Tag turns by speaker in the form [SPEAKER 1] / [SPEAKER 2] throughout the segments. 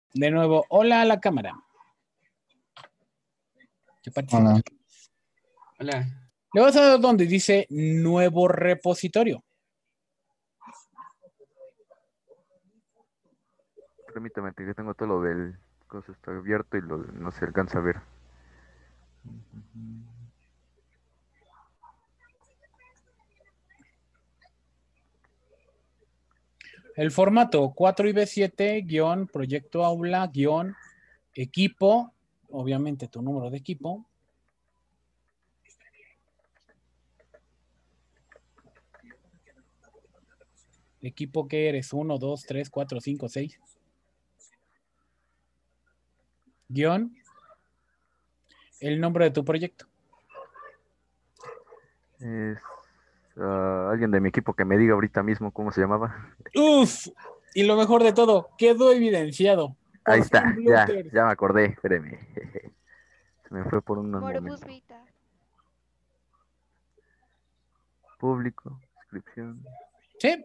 [SPEAKER 1] De nuevo, hola a la cámara.
[SPEAKER 2] Hola.
[SPEAKER 3] Hola.
[SPEAKER 1] Le vas a dar donde dice nuevo repositorio.
[SPEAKER 4] Permítame, que tengo todo lo del coso está abierto y no se alcanza a ver.
[SPEAKER 1] El formato 4IB7 guión proyecto aula guión equipo, obviamente tu número de equipo. Equipo que eres 1, 2, 3, 4, 5, 6. Guión el nombre de tu proyecto.
[SPEAKER 4] Es alguien de mi equipo que me diga ahorita mismo cómo se llamaba.
[SPEAKER 1] Uf, y lo mejor de todo, quedó evidenciado. Por
[SPEAKER 4] Ahí está,
[SPEAKER 1] fin,
[SPEAKER 4] ya
[SPEAKER 1] bloopers.
[SPEAKER 4] me acordé, espéreme. Se me fue por un
[SPEAKER 5] Morbus
[SPEAKER 4] momento.
[SPEAKER 5] Vita.
[SPEAKER 4] Público, descripción.
[SPEAKER 1] Sí.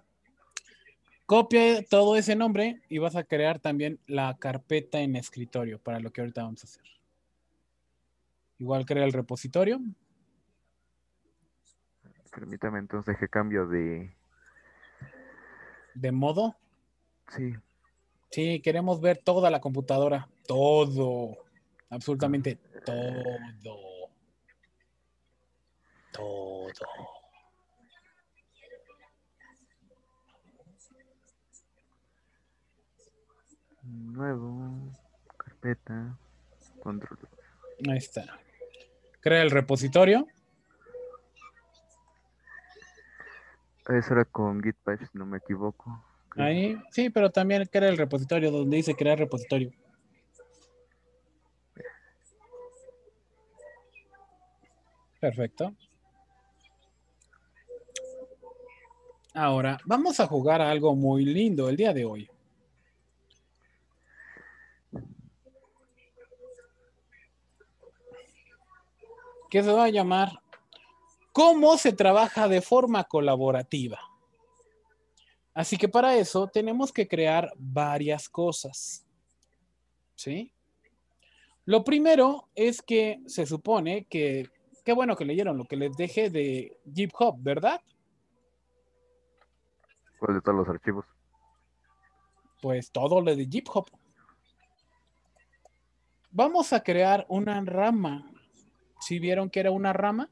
[SPEAKER 1] Copia todo ese nombre y vas a crear también la carpeta en escritorio para lo que ahorita vamos a hacer. Igual crea el repositorio.
[SPEAKER 4] Permítame entonces que cambio de...
[SPEAKER 1] De modo.
[SPEAKER 4] Sí.
[SPEAKER 1] Sí, queremos ver toda la computadora. Todo. Absolutamente todo. Todo.
[SPEAKER 4] Nuevo, carpeta, control.
[SPEAKER 1] Ahí está. Crea el repositorio.
[SPEAKER 4] Eso era con Git Bash, si no me equivoco. Creo.
[SPEAKER 1] Ahí. Sí, pero también crea el repositorio donde dice crear repositorio. Perfecto. Ahora, vamos a jugar a algo muy lindo el día de hoy. Que se va a llamar ¿Cómo se trabaja de forma colaborativa? Así que para eso tenemos que crear varias cosas. ¿Sí? Lo primero es que se supone que, qué bueno que leyeron lo que les dejé de GitHub, ¿verdad?
[SPEAKER 4] ¿Cuál de todos los archivos?
[SPEAKER 1] Pues todo lo de GitHub. Vamos a crear una rama. ¿Sí vieron que era una rama?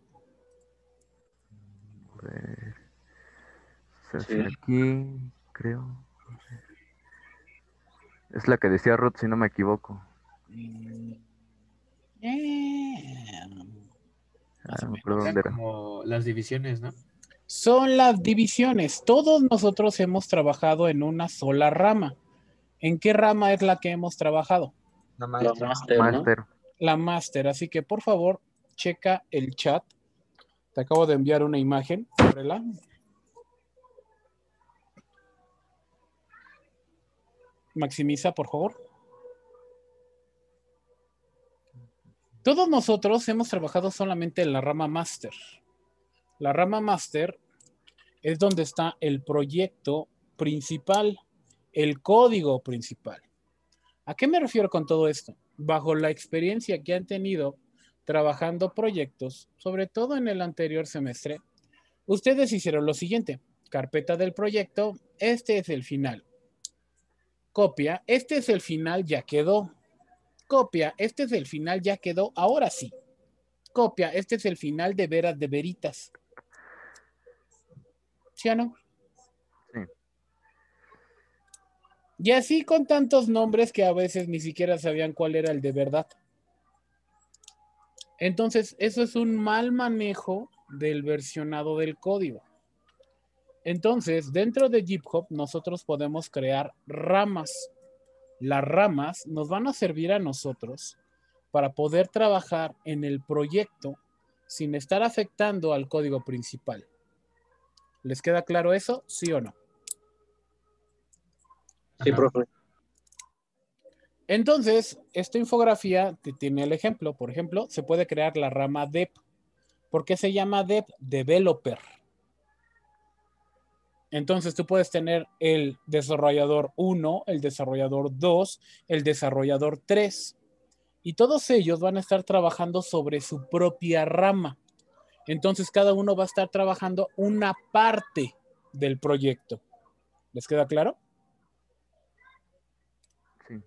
[SPEAKER 4] Se hace aquí, creo. Es la que decía Ruth, si no me equivoco.
[SPEAKER 1] Más o
[SPEAKER 4] Me acuerdo dónde era.
[SPEAKER 3] Como las divisiones, ¿no?
[SPEAKER 1] Son las divisiones. Todos nosotros hemos trabajado en una sola rama. ¿En qué rama es la que hemos trabajado?
[SPEAKER 2] La master, ¿no?
[SPEAKER 4] Master.
[SPEAKER 1] La master. Así que por favor, checa el chat. Te acabo de enviar una imagen. Ábrela. Maximiza, por favor. Todos nosotros hemos trabajado solamente en la rama master. La rama master es donde está el proyecto principal, el código principal. ¿A qué me refiero con todo esto? Bajo la experiencia que han tenido trabajando proyectos, sobre todo en el anterior semestre, ustedes hicieron lo siguiente. Carpeta del proyecto, este es el final. Copia, este es el final, ya quedó. Copia, este es el final, ya quedó, ahora sí. Copia, este es el final de veras de veritas. ¿Sí o no?
[SPEAKER 4] Sí.
[SPEAKER 1] Y así con tantos nombres que a veces ni siquiera sabían cuál era el de verdad. Entonces, eso es un mal manejo del versionado del código. Entonces, dentro de GitHub, nosotros podemos crear ramas. Las ramas nos van a servir a nosotros para poder trabajar en el proyecto sin estar afectando al código principal. ¿Les queda claro eso? ¿Sí o no?
[SPEAKER 2] Sí, profe.
[SPEAKER 1] Entonces, esta infografía te tiene el ejemplo. Por ejemplo, se puede crear la rama Dev. ¿Por qué se llama Dev? Developer. Entonces tú puedes tener el desarrollador 1, el desarrollador 2, el desarrollador 3. Y todos ellos van a estar trabajando sobre su propia rama. Entonces cada uno va a estar trabajando una parte del proyecto. ¿Les queda claro?
[SPEAKER 4] Sí.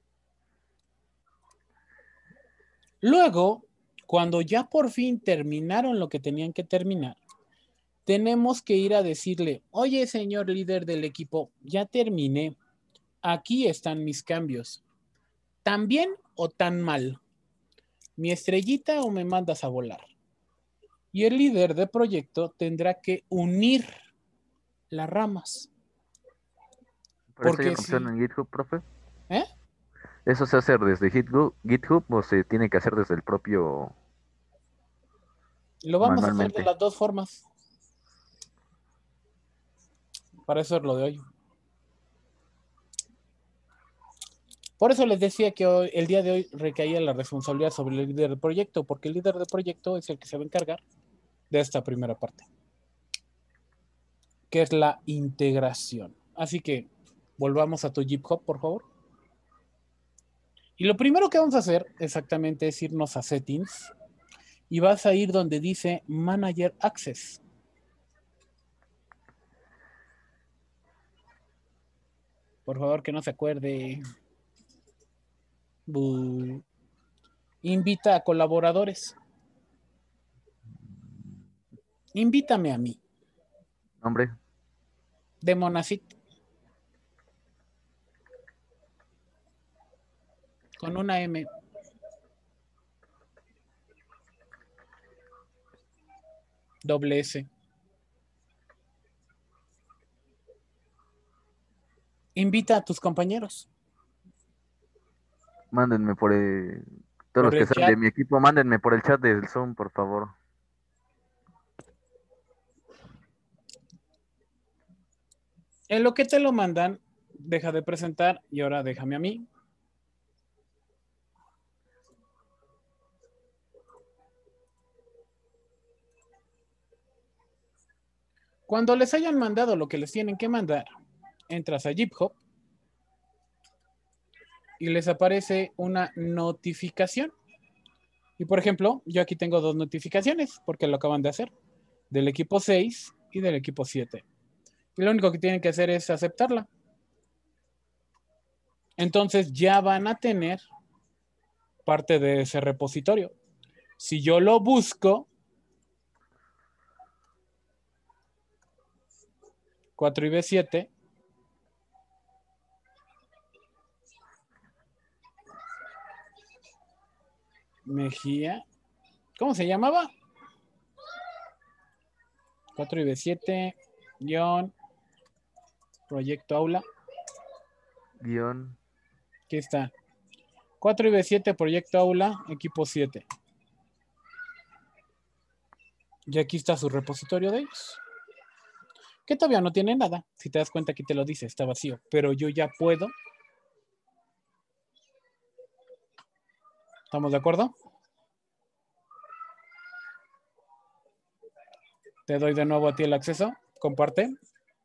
[SPEAKER 1] Luego, cuando ya por fin terminaron lo que tenían que terminar, tenemos que ir a decirle, oye, señor líder del equipo, ya terminé. Aquí están mis cambios. ¿Tan bien o tan mal? ¿Mi estrellita o me mandas a volar? Y el líder de proyecto tendrá que unir las ramas.
[SPEAKER 4] ¿Pero eso hay
[SPEAKER 1] Porque
[SPEAKER 4] una opción
[SPEAKER 1] si...
[SPEAKER 4] en GitHub, profe?
[SPEAKER 1] ¿Eh?
[SPEAKER 4] ¿Eso se hace desde GitHub o se tiene que hacer desde el propio
[SPEAKER 1] Lo vamos a hacer de
[SPEAKER 4] manualmente?
[SPEAKER 1] las dos formas. Para eso es lo de hoy. Por eso les decía que hoy, el día de hoy recaía la responsabilidad sobre el líder del proyecto, porque el líder del proyecto es el que se va a encargar de esta primera parte, que es la integración. Así que volvamos a tu GitHub, por favor. Y lo primero que vamos a hacer exactamente es irnos a Settings y vas a ir donde dice Manager Access. Por favor, que no se acuerde. Invita a colaboradores. Invítame a mí,
[SPEAKER 4] ¿Nombre?
[SPEAKER 1] de Monacit, con una M. Doble S. Invita a tus compañeros
[SPEAKER 4] Mándenme por todos
[SPEAKER 1] por
[SPEAKER 4] los que
[SPEAKER 1] el
[SPEAKER 4] sean de
[SPEAKER 1] chat.
[SPEAKER 4] mi equipo, mándenme por el chat del Zoom, por favor.
[SPEAKER 1] En lo que te lo mandan, deja de presentar y ahora déjame a mí. Cuando les hayan mandado lo que les tienen que mandar, entras a GitHub y les aparece una notificación. Y por ejemplo, yo aquí tengo dos notificaciones porque lo acaban de hacer, del equipo 6 y del equipo 7. Y lo único que tienen que hacer es aceptarla. Entonces ya van a tener parte de ese repositorio. Si yo lo busco, 4IB7, Mejía, ¿cómo se llamaba? 4IB7, guión, proyecto aula.
[SPEAKER 4] Guión.
[SPEAKER 1] Aquí está. 4IB7, proyecto aula, equipo 7. Y aquí está su repositorio de ellos. Que todavía no tiene nada. Si te das cuenta, aquí te lo dice, está vacío. Pero yo ya puedo. ¿Estamos de acuerdo? Te doy de nuevo a ti el acceso. Comparte.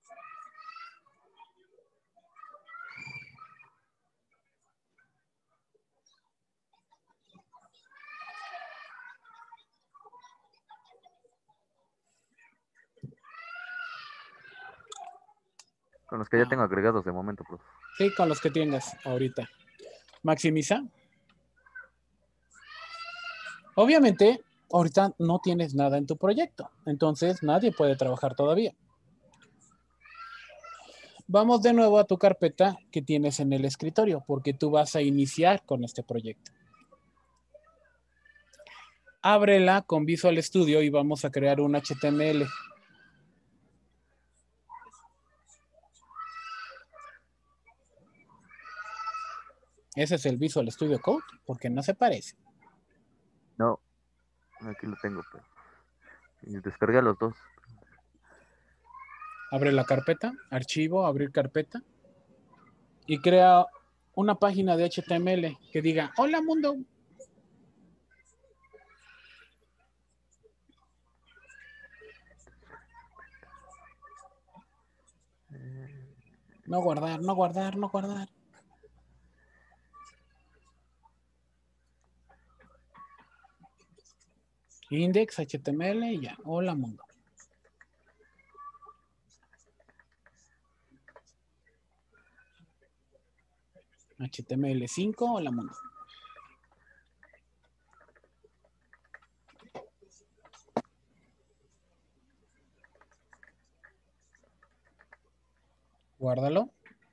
[SPEAKER 4] Con los que ya tengo agregados de momento, profe.
[SPEAKER 1] Sí, con los que tengas ahorita. Maximiza. Obviamente, ahorita no tienes nada en tu proyecto. Entonces, nadie puede trabajar todavía. Vamos de nuevo a tu carpeta que tienes en el escritorio, porque tú vas a iniciar con este proyecto. Ábrela con Visual Studio y vamos a crear un HTML. Ese es el Visual Studio Code, porque no se parece.
[SPEAKER 4] No, aquí lo tengo, pero. Y descargué los dos.
[SPEAKER 1] Abre la carpeta, archivo, abrir carpeta y crea una página de HTML que diga, hola mundo. No guardar, no guardar, no guardar. Index, HTML y ya. Hola mundo. HTML5, hola mundo. Guárdalo.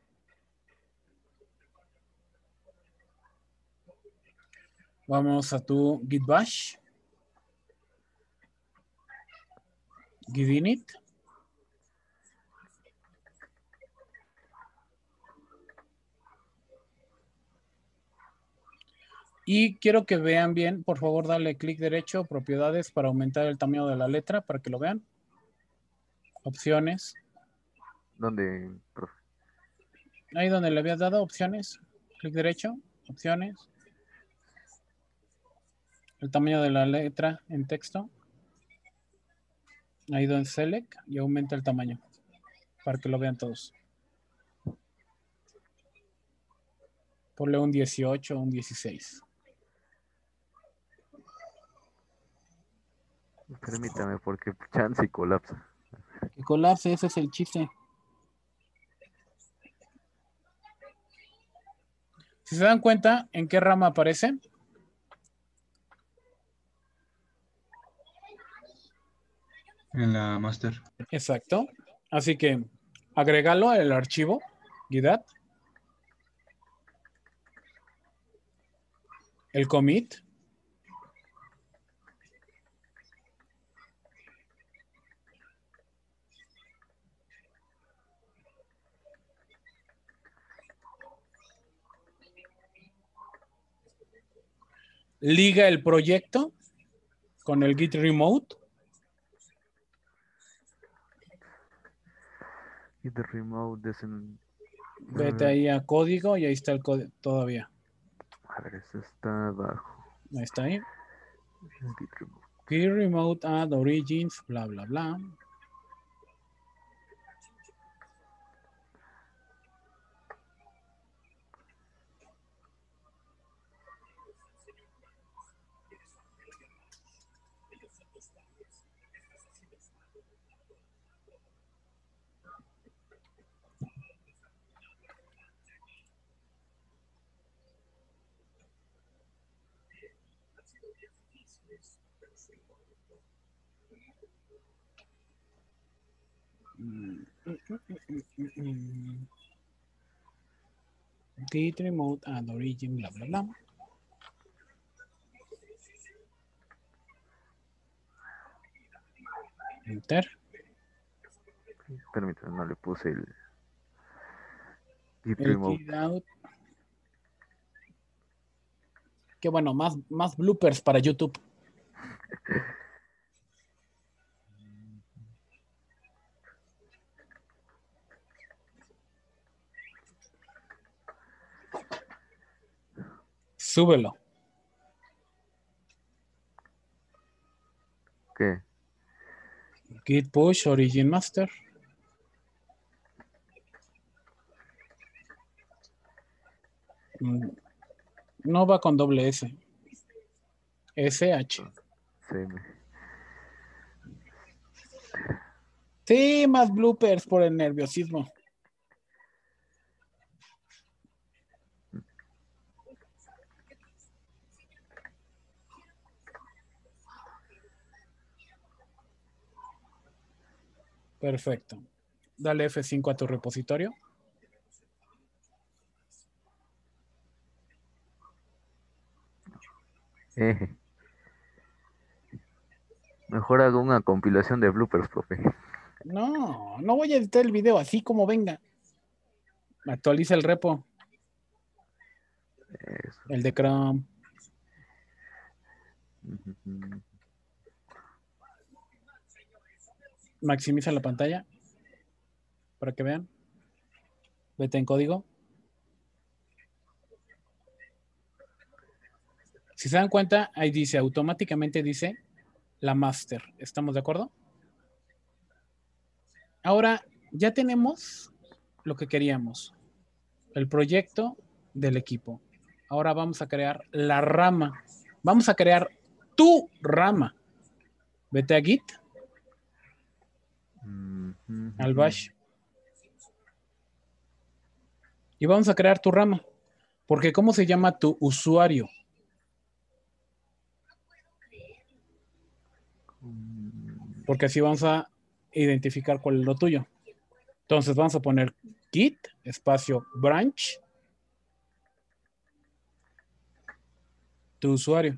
[SPEAKER 1] Vamos a tu git bash. Git init. Y quiero que vean bien, por favor, dale clic derecho, propiedades para aumentar el tamaño de la letra, para que lo vean. Opciones.
[SPEAKER 4] ¿Dónde, profe?
[SPEAKER 1] Ahí donde le habías dado opciones. Clic derecho, opciones. El tamaño de la letra en texto. Ahí donde select y aumenta el tamaño, para que lo vean todos. Ponle un 18 o un 16.
[SPEAKER 4] Permítame, porque chance y colapsa.
[SPEAKER 1] Que colapse, ese es el chiste. Si se dan cuenta, ¿en qué rama aparece?
[SPEAKER 5] En la master.
[SPEAKER 1] Exacto. Así que agrégalo al archivo Gidat. El commit. Liga el proyecto con el git remote.
[SPEAKER 4] Y de remote
[SPEAKER 1] Vete ahí a código y ahí está el código todavía.
[SPEAKER 4] A ver, eso está abajo.
[SPEAKER 1] Ahí está ahí.
[SPEAKER 4] Git remote.
[SPEAKER 1] Git remote add origins, bla, bla, bla. Git remote add origin, bla, bla, bla. Enter.
[SPEAKER 4] Permítame, no le puse el git
[SPEAKER 1] El
[SPEAKER 4] remote.
[SPEAKER 1] git out. Qué bueno, más bloopers para YouTube. Súbelo.
[SPEAKER 4] ¿Qué?
[SPEAKER 1] Git push origin master. No va con doble S. SH.
[SPEAKER 4] CM.
[SPEAKER 1] Sí, más bloopers por el nerviosismo. Perfecto. Dale F5 a tu repositorio.
[SPEAKER 4] Mejor hago una compilación de bloopers, profe.
[SPEAKER 1] No, no voy a editar el video así como venga. Actualiza el repo.
[SPEAKER 4] Eso.
[SPEAKER 1] El de Chrome. Maximiza la pantalla. Para que vean. Vete en código. Si se dan cuenta, ahí dice, automáticamente dice la master. ¿Estamos de acuerdo? Ahora, ya tenemos lo que queríamos. El proyecto del equipo. Ahora vamos a crear la rama. Vamos a crear tu rama. Vete a Git, al bash. Y vamos a crear tu rama. Porque ¿cómo se llama tu usuario? Porque así vamos a identificar cuál es lo tuyo. Entonces vamos a poner git, espacio, branch, tu usuario.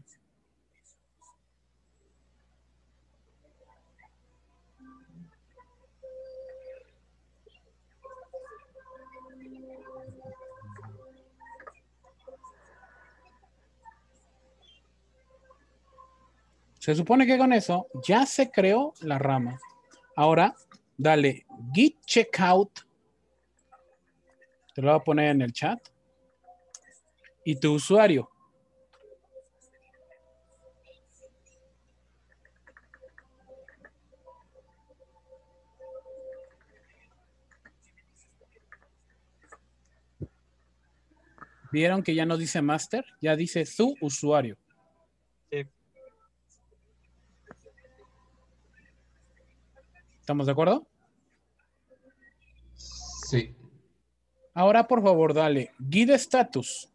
[SPEAKER 1] Se supone que con eso ya se creó la rama. Ahora, dale git checkout. Te lo voy a poner en el chat. Y tu usuario. ¿Vieron que ya no dice master? Ya dice su usuario.
[SPEAKER 2] Sí.
[SPEAKER 1] ¿Estamos de acuerdo?
[SPEAKER 3] Sí.
[SPEAKER 1] Ahora, por favor, dale git status.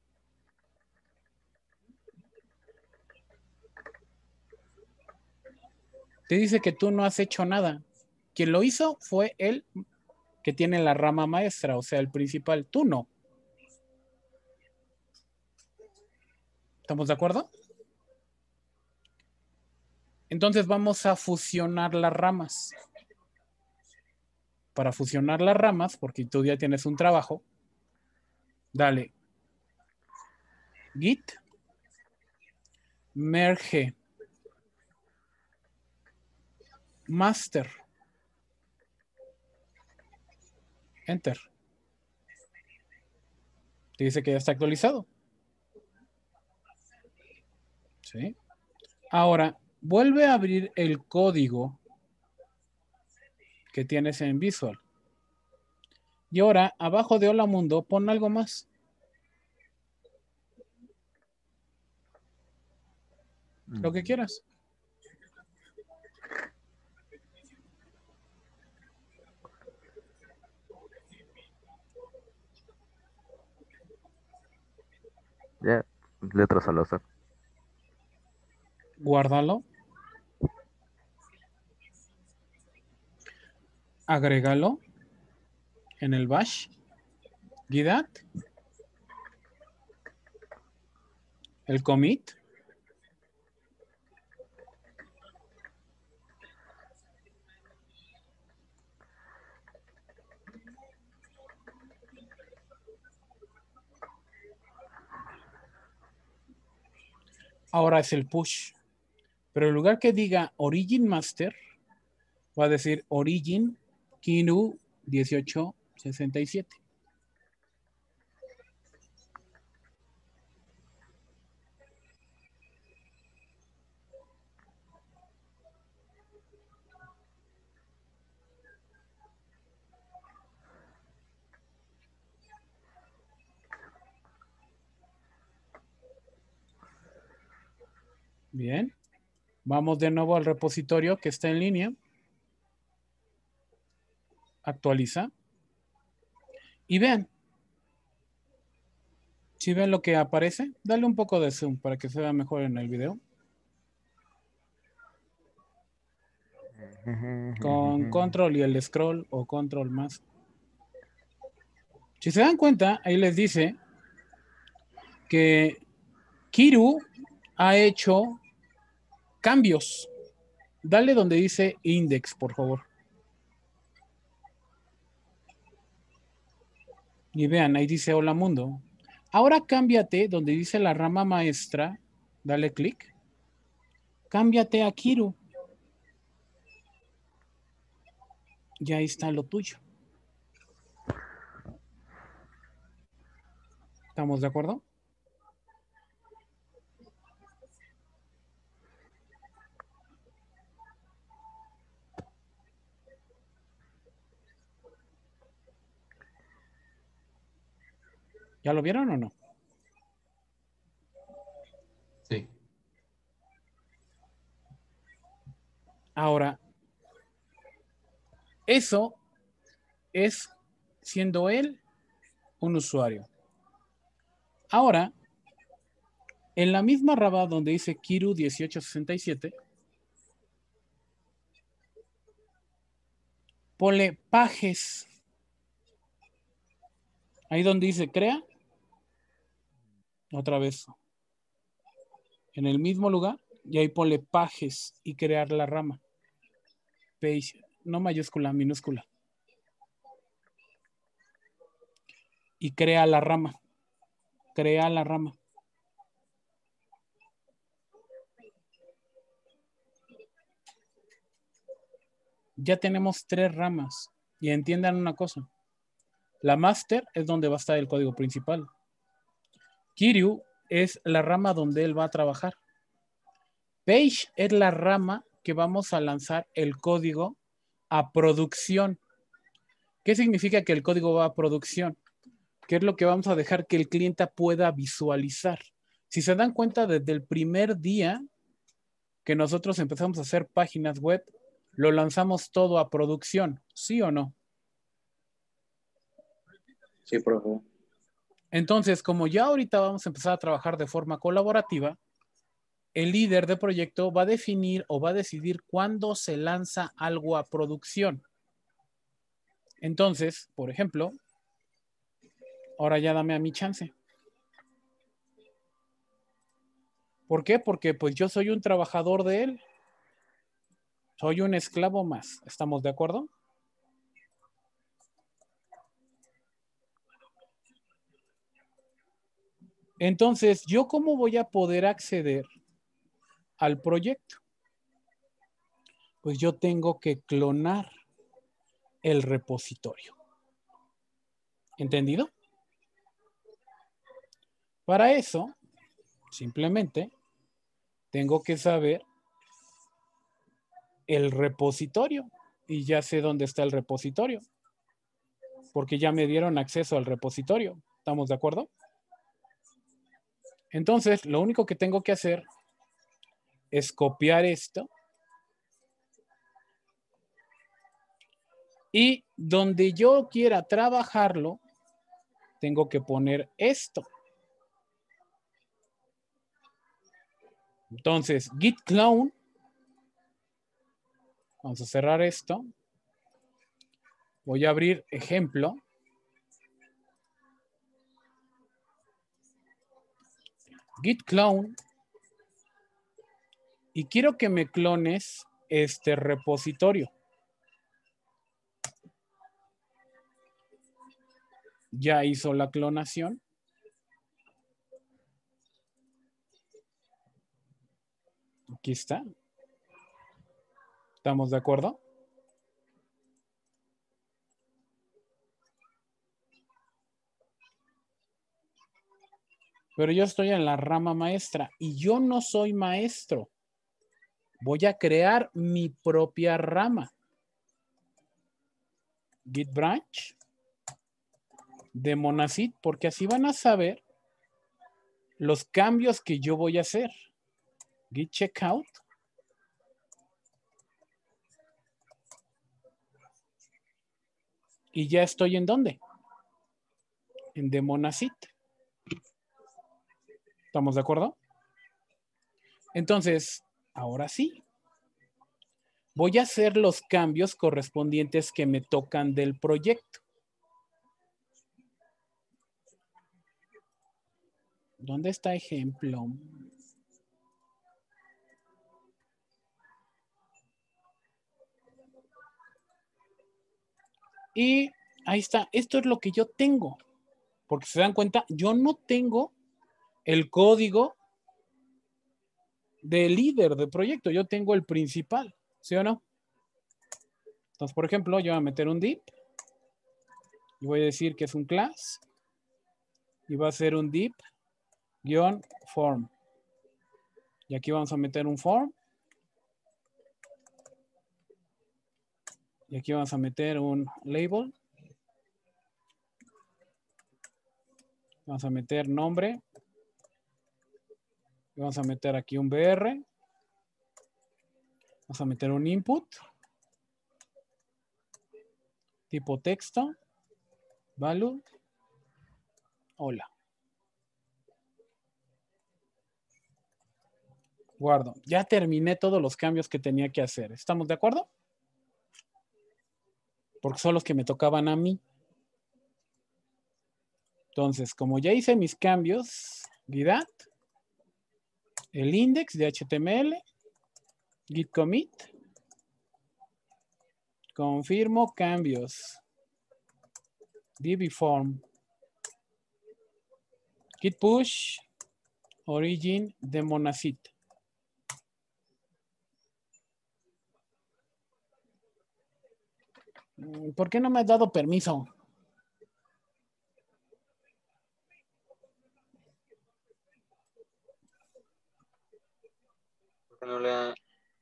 [SPEAKER 1] Te dice que tú no has hecho nada. Quien lo hizo fue él que tiene la rama maestra, o sea, el principal. Tú no. ¿Estamos de acuerdo? Entonces vamos a fusionar las ramas. Para fusionar las ramas, porque tú ya tienes un trabajo, dale git merge master. Enter. Te dice que ya está actualizado. ¿Sí? Ahora, vuelve a abrir el código que tienes en Visual. Y ahora, abajo de Hola Mundo, pon algo más. Lo que quieras.
[SPEAKER 4] Ya, letras al azar.
[SPEAKER 1] Guárdalo. Agrégalo en el bash. Git add. El commit. Ahora es el push. Pero en lugar que diga origin master, va a decir origin Kinu 1867. Bien. Vamos de nuevo al repositorio que está en línea. Actualiza. Y vean. Si ven lo que aparece, dale un poco de zoom para que se vea mejor en el video. Con control y el scroll o control más. Si se dan cuenta, ahí les dice que Kiru ha hecho cambios. Dale donde dice index, por favor. Y vean, ahí dice hola mundo. Ahora cámbiate donde dice la rama maestra. Dale clic. Cámbiate a Kiru. Ya ahí está lo tuyo. ¿Estamos de acuerdo? ¿Ya lo vieron o no?
[SPEAKER 3] Sí.
[SPEAKER 1] Ahora, eso es siendo él un usuario. Ahora, en la misma raba donde dice Kiru 1867, ponle pages. Ahí donde dice crea, otra vez en el mismo lugar, y ahí ponle pages y crear la rama. Page, no mayúscula, minúscula. Y crea la rama. Crea la rama. Ya tenemos 3 ramas. Y entiendan una cosa. La master es donde va a estar el código principal. Kiryu es la rama donde él va a trabajar. Page es la rama que vamos a lanzar el código a producción. ¿Qué significa que el código va a producción? ¿Qué es lo que vamos a dejar que el cliente pueda visualizar? Si se dan cuenta, desde el primer día que nosotros empezamos a hacer páginas web, lo lanzamos todo a producción, ¿sí o no?
[SPEAKER 2] Sí, profe.
[SPEAKER 1] Entonces, como ya ahorita vamos a empezar a trabajar de forma colaborativa, el líder de proyecto va a definir o va a decidir cuándo se lanza algo a producción. Entonces, por ejemplo, ahora ya dame a mi chance. ¿Por qué? Porque pues yo soy un trabajador de él. Soy un esclavo más. ¿Estamos de acuerdo? Entonces, ¿yo cómo voy a poder acceder al proyecto? Pues yo tengo que clonar el repositorio. ¿Entendido? Para eso, simplemente tengo que saber el repositorio. Y ya sé dónde está el repositorio. Porque ya me dieron acceso al repositorio. ¿Estamos de acuerdo? Entonces, lo único que tengo que hacer es copiar esto. Y donde yo quiera trabajarlo, tengo que poner esto. Entonces, git clone. Vamos a cerrar esto. Voy a abrir ejemplo. Git clone. Y quiero que me clones este repositorio. Ya hizo la clonación. Aquí está. ¿Estamos de acuerdo? Pero yo estoy en la rama maestra y yo no soy maestro. Voy a crear mi propia rama. Git branch de Monacid, porque así van a saber los cambios que yo voy a hacer. Git checkout. Y ya estoy en ¿dónde? En Demonacid. ¿Estamos de acuerdo? Entonces, ahora sí. Voy a hacer los cambios correspondientes que me tocan del proyecto. ¿Dónde está ejemplo? Y ahí está. Esto es lo que yo tengo. Porque se dan cuenta, yo no tengo el código del líder de proyecto. Yo tengo el principal. ¿Sí o no? Entonces, por ejemplo, yo voy a meter un div. Y voy a decir que es un class. Y va a ser un div-form. Y aquí vamos a meter un form. Y aquí vamos a meter un label. Vamos a meter nombre. Vamos a meter aquí un BR. Vamos a meter un input. Tipo texto. Value. Hola. Guardo. Ya terminé todos los cambios que tenía que hacer. ¿Estamos de acuerdo? Porque son los que me tocaban a mí. Entonces, como ya hice mis cambios, git add, el index de HTML, git commit, confirmo cambios, dbform, git push, origin de Monacit. ¿Por qué no me has dado permiso?
[SPEAKER 2] ¿No le han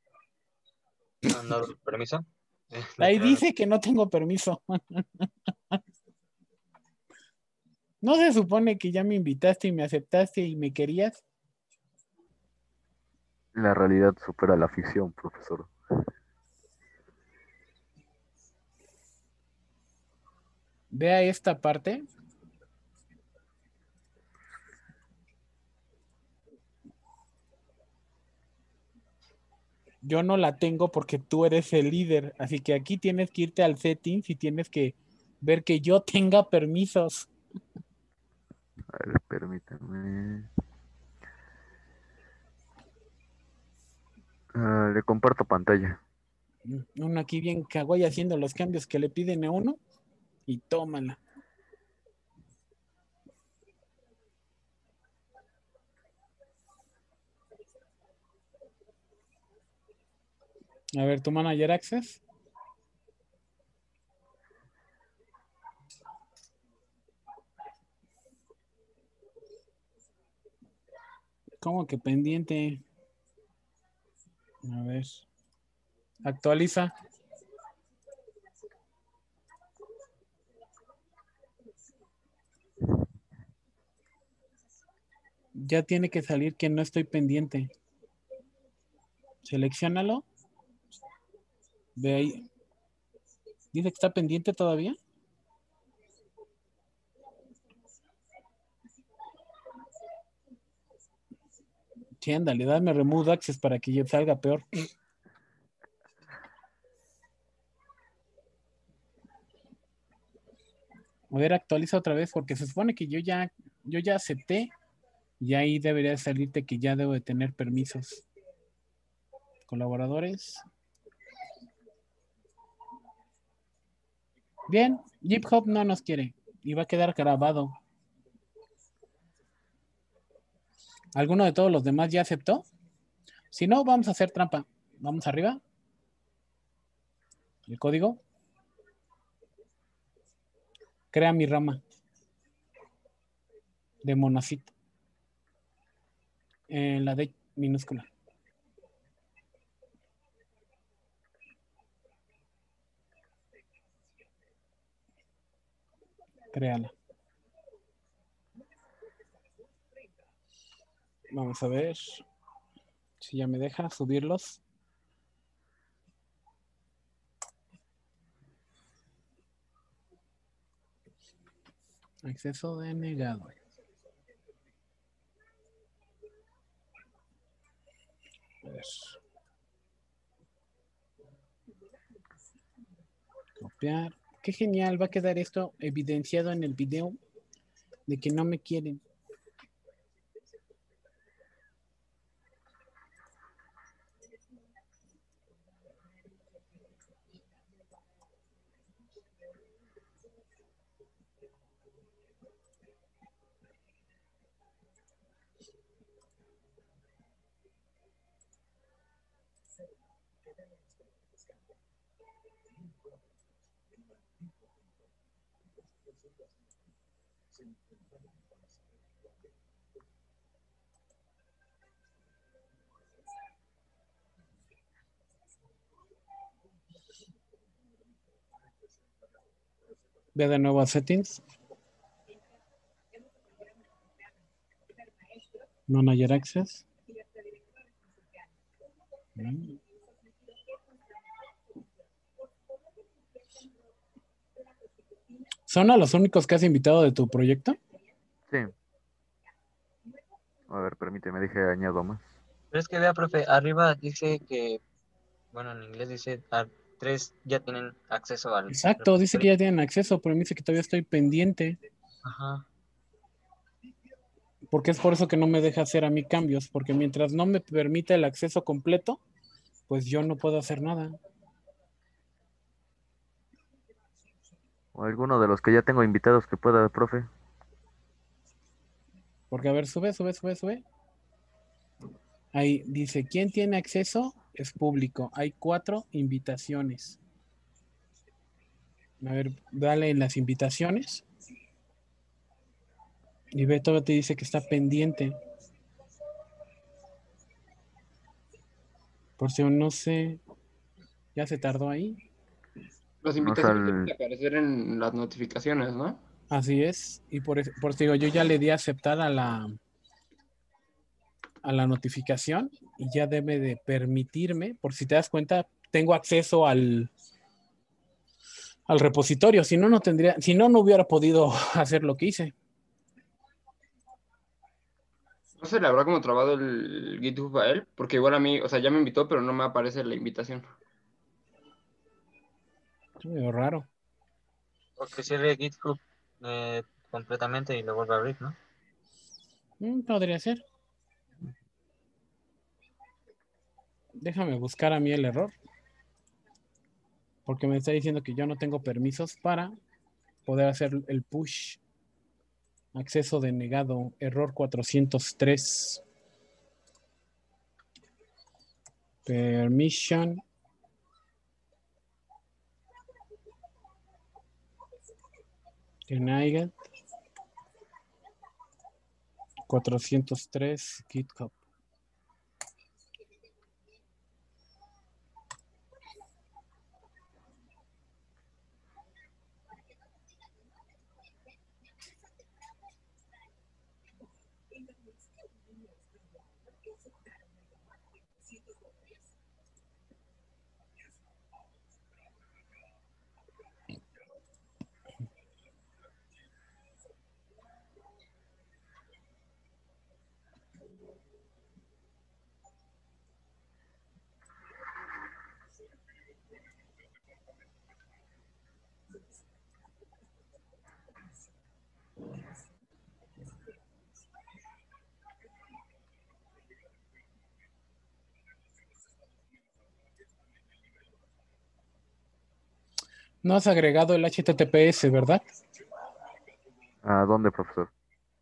[SPEAKER 2] dado permiso?
[SPEAKER 1] Ahí dice que no tengo permiso. ¿No se supone que ya me invitaste y me aceptaste y me querías?
[SPEAKER 4] La realidad supera la ficción, profesor.
[SPEAKER 1] Vea esta parte. Yo no la tengo porque tú eres el líder. Así que aquí tienes que irte al settings y tienes que ver que yo tenga permisos.
[SPEAKER 4] A ver, permítame. Le comparto pantalla.
[SPEAKER 1] Uno aquí bien kawaii haciendo los cambios que le piden a uno y tómala. A ver, tu manager access. ¿Cómo que pendiente? A ver. Actualiza. Ya tiene que salir que no estoy pendiente. Selecciónalo. Ve ahí. Dice que está pendiente todavía. Sí, ándale, dame remove access para que ya salga peor. A ver, actualiza otra vez porque se supone que yo ya acepté y ahí debería salirte que ya debo de tener permisos. Colaboradores. Bien, GitHub no nos quiere y va a quedar grabado. ¿Alguno de todos los demás ya aceptó? Si no, vamos a hacer trampa. Vamos arriba. El código. Crea mi rama de monacito. La D minúscula. Créala. Vamos a ver si ya me deja subirlos. Acceso denegado. A ver. Copiar. Qué genial, va a quedar esto evidenciado en el video de que no me quieren. Ve de nuevo a settings. Manager Access. ¿Son a los únicos que has invitado de tu proyecto?
[SPEAKER 4] Sí. A ver, permíteme, dije añado más.
[SPEAKER 2] Pero es que vea, profe, arriba dice que, bueno, en inglés dice 3 ya tienen acceso al
[SPEAKER 1] Exacto, dice que
[SPEAKER 2] repositorio.
[SPEAKER 1] ya tienen acceso, pero me dice que todavía estoy pendiente.
[SPEAKER 2] Ajá.
[SPEAKER 1] Porque es por eso que no me deja hacer a mí cambios, porque mientras no me permita el acceso completo, pues yo no puedo hacer nada.
[SPEAKER 4] O alguno de los que ya tengo invitados que pueda, profe.
[SPEAKER 1] Porque a ver, sube. Ahí dice, ¿quién tiene acceso? Es público. Hay 4 invitaciones. A ver, dale en las invitaciones. Y ve, todo te dice que está pendiente. Por si no sé, ya se tardó ahí.
[SPEAKER 6] Las
[SPEAKER 4] No
[SPEAKER 6] invitaciones deben
[SPEAKER 4] sal...
[SPEAKER 6] de aparecer en las notificaciones, ¿no?
[SPEAKER 1] Así es. Y por eso digo, yo ya le di a aceptar a la notificación y ya debe de permitirme, por si te das cuenta, tengo acceso al repositorio. Si no, no tendría, si no, no hubiera podido hacer lo que hice.
[SPEAKER 6] No se le habrá como trabado el GitHub a él, porque igual a mí, o sea, ya me invitó, pero no me aparece la invitación.
[SPEAKER 1] Es medio raro.
[SPEAKER 2] O que cierre GitHub completamente y lo vuelva a abrir, ¿no?
[SPEAKER 1] Podría ser. Déjame buscar a mí el error. Porque me está diciendo que yo no tengo permisos para poder hacer el push. Acceso denegado. Error 403. Permission. Denied. 403 GitHub. No has agregado el HTTPS, ¿verdad?
[SPEAKER 4] ¿A dónde, profesor?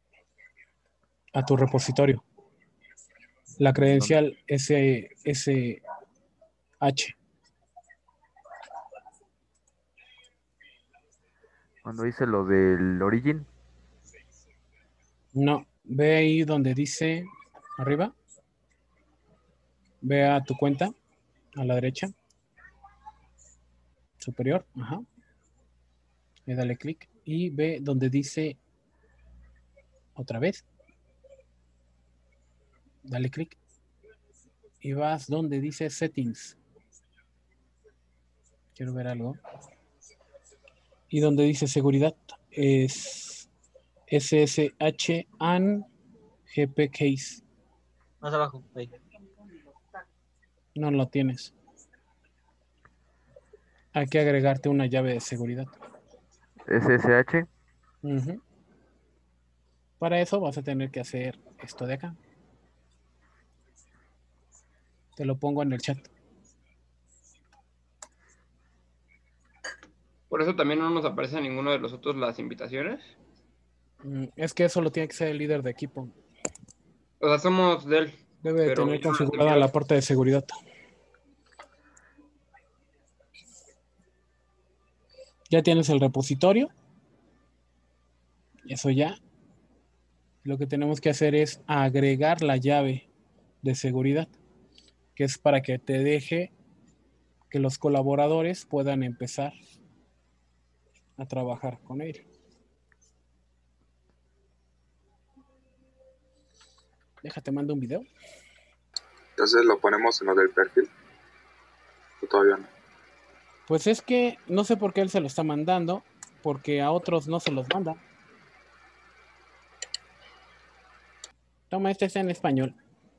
[SPEAKER 1] A tu repositorio. La
[SPEAKER 4] ¿Dónde?
[SPEAKER 1] credencial SSH.
[SPEAKER 4] Cuando hice lo del origin.
[SPEAKER 1] No, ve ahí donde dice arriba. Ve a tu cuenta, a la derecha. Superior, ajá. Y dale clic y ve donde dice otra vez. Dale clic y vas donde dice settings. Quiero ver algo. Y donde dice seguridad es SSH and GP case.
[SPEAKER 2] Más abajo, ahí.
[SPEAKER 1] No lo tienes. Hay que agregarte una llave de seguridad.
[SPEAKER 4] SSH.
[SPEAKER 1] Ujú. Para eso vas a tener que hacer esto de acá. Te lo pongo en el chat.
[SPEAKER 6] Por eso también no nos aparece en ninguno de los otros las invitaciones.
[SPEAKER 1] Es que eso lo tiene que ser el líder de equipo.
[SPEAKER 6] O sea, somos de él,
[SPEAKER 1] Debe de
[SPEAKER 6] pero
[SPEAKER 1] tener
[SPEAKER 6] él no nos
[SPEAKER 1] configurada
[SPEAKER 6] envió.
[SPEAKER 1] la parte de seguridad. Ya tienes el repositorio. Eso ya. Lo que tenemos que hacer es agregar la llave de seguridad, que es para que te deje que los colaboradores puedan empezar a trabajar con él. Déjate, mando un video.
[SPEAKER 7] Entonces lo ponemos en lo del perfil. ¿O todavía no?
[SPEAKER 1] Pues es que no sé por qué él se lo está mandando, porque a otros no se los manda. Toma, este está en español.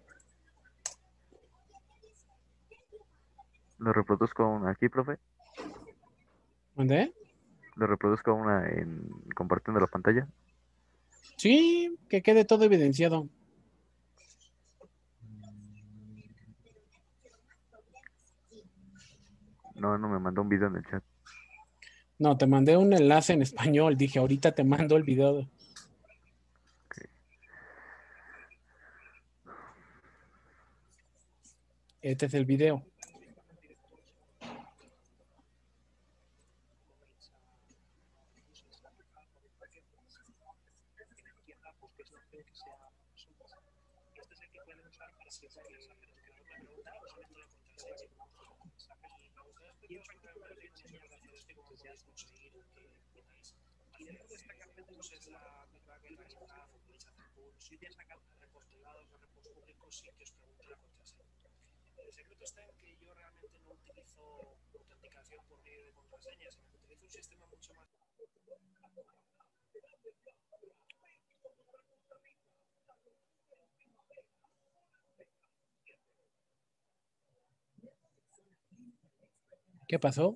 [SPEAKER 4] Lo reproduzco aquí, profe.
[SPEAKER 1] ¿Dónde?
[SPEAKER 4] Lo reproduzco compartiendo la pantalla.
[SPEAKER 1] Sí, que quede todo evidenciado.
[SPEAKER 4] No, no me mandó un video en el chat.
[SPEAKER 1] No, te mandé un enlace en español. Dije, ahorita te mando el video.
[SPEAKER 4] Ok.
[SPEAKER 1] Este es el video. ¿Qué pasó?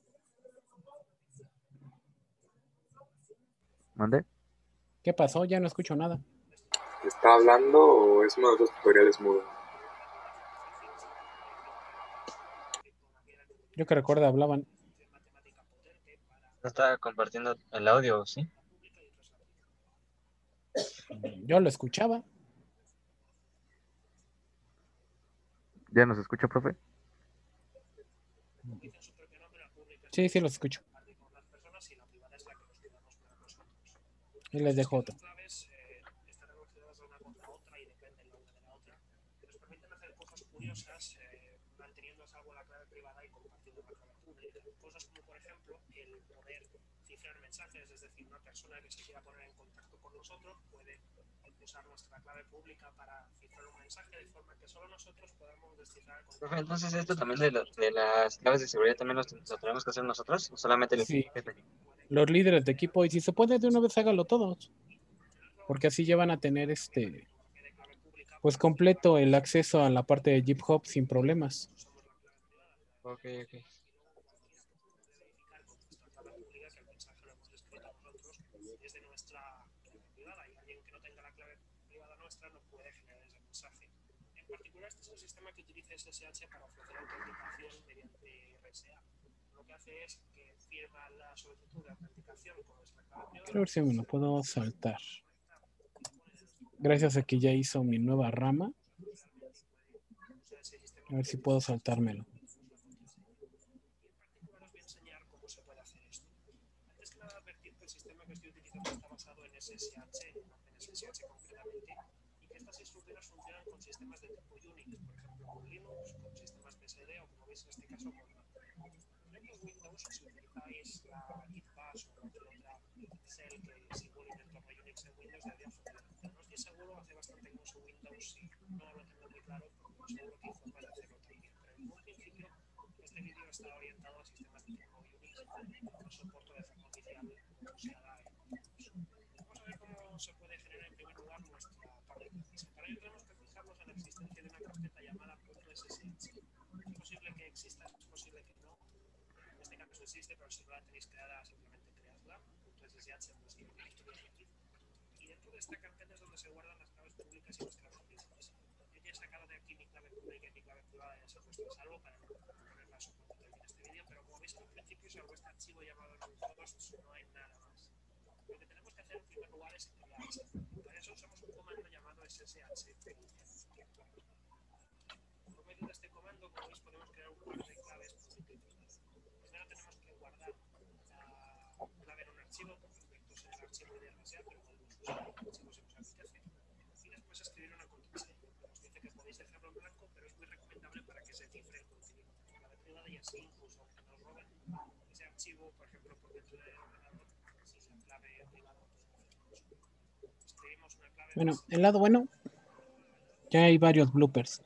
[SPEAKER 4] ¿Mandé?
[SPEAKER 1] ¿Qué pasó? Ya no escucho nada.
[SPEAKER 7] ¿Está hablando o es uno de esos tutoriales mudo?
[SPEAKER 1] Yo que recuerdo hablaban.
[SPEAKER 2] No está compartiendo el audio, ¿sí?
[SPEAKER 1] Yo lo escuchaba.
[SPEAKER 4] ¿Ya nos escucha, profe?
[SPEAKER 1] Sí, sí, lo escucho. Y les dejo otro.
[SPEAKER 2] Profe, entonces esto también de las claves de seguridad también lo tenemos que hacer nosotros, o solamente el
[SPEAKER 1] Sí.
[SPEAKER 2] jefe.
[SPEAKER 1] Los líderes de equipo, y si se puede de una vez hágalo todos, porque así ya van a tener pues completo el acceso a la parte de GitHub sin problemas.
[SPEAKER 2] Ok, ok.
[SPEAKER 1] Quiero ver si me lo puedo saltar. Gracias a que ya hizo mi nueva rama. A ver si puedo saltármelo. Bueno, el lado bueno Ya hay varios bloopers.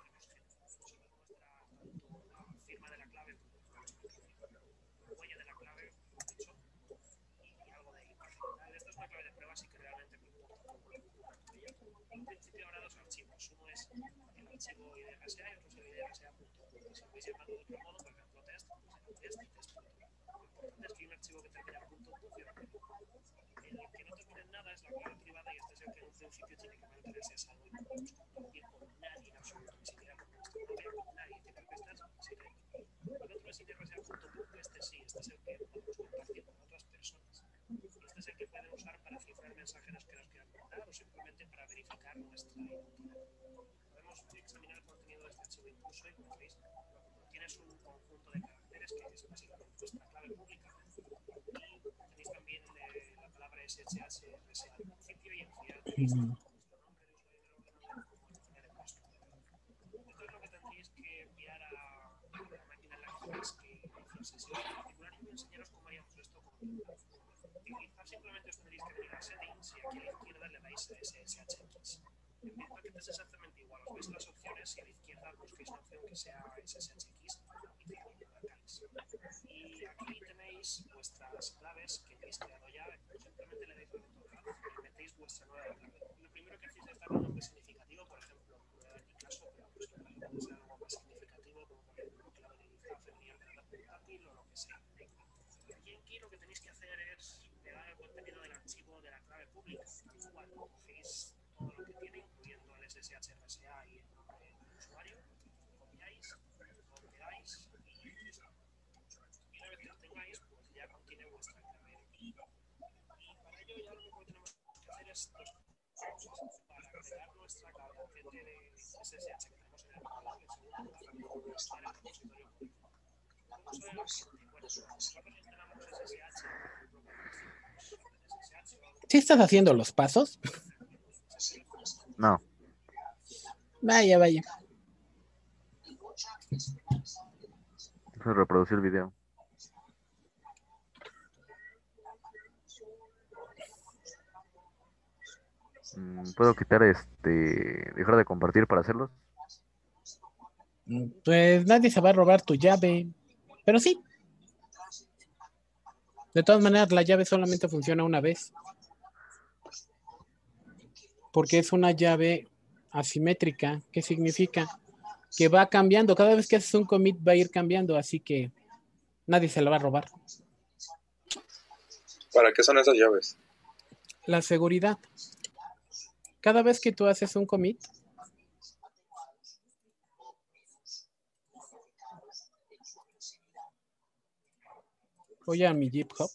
[SPEAKER 1] ¿Sí estás haciendo los pasos?
[SPEAKER 4] No.
[SPEAKER 1] Vaya, vaya.
[SPEAKER 4] Eso es reproducir video. ¿Puedo quitar dejar de compartir para hacerlos?
[SPEAKER 1] Pues nadie se va a robar tu llave. Pero sí. De todas maneras, la llave solamente funciona una vez. Porque es una llave asimétrica. ¿Qué significa? Que va cambiando. Cada vez que haces un commit va a ir cambiando. Así que nadie se la va a robar.
[SPEAKER 7] ¿Para qué son esas llaves?
[SPEAKER 1] La seguridad. Cada vez que tú haces un commit, voy a mi GitHub.